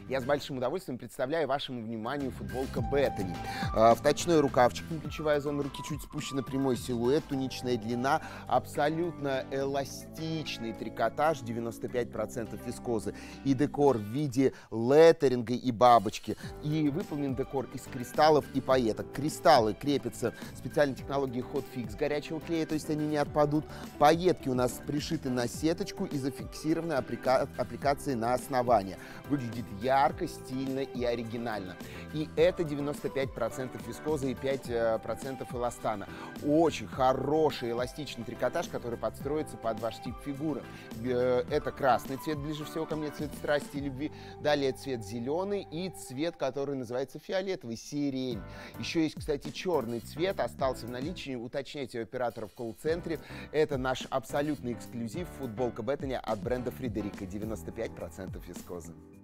Я с большим удовольствием представляю вашему вниманию футболка Беттани. Вточной рукавчик, плечевая зона руки чуть спущена, прямой силуэт, туничная длина, абсолютно эластичный трикотаж, 95% вискозы и декор в виде леттеринга и бабочки. И выполнен декор из кристаллов и пайеток. Кристаллы крепятся специальной технологией Hot Fix горячего клея, то есть они не отпадут. Пайетки у нас пришиты на сеточку и зафиксированы аппликацией на основание. Выглядит ярко, стильно и оригинально. И это 95% вискозы и 5% эластана. Очень хороший эластичный трикотаж, который подстроится под ваш тип фигуры. Это красный цвет, ближе всего ко мне, цвет страсти и любви. Далее цвет зеленый и цвет, который называется фиолетовый, сирень. Еще есть, кстати, черный цвет, остался в наличии. Уточняйте у оператора в колл-центре. Это наш абсолютный эксклюзив, футболка Беттани от бренда Фредерика, 95% вискозы.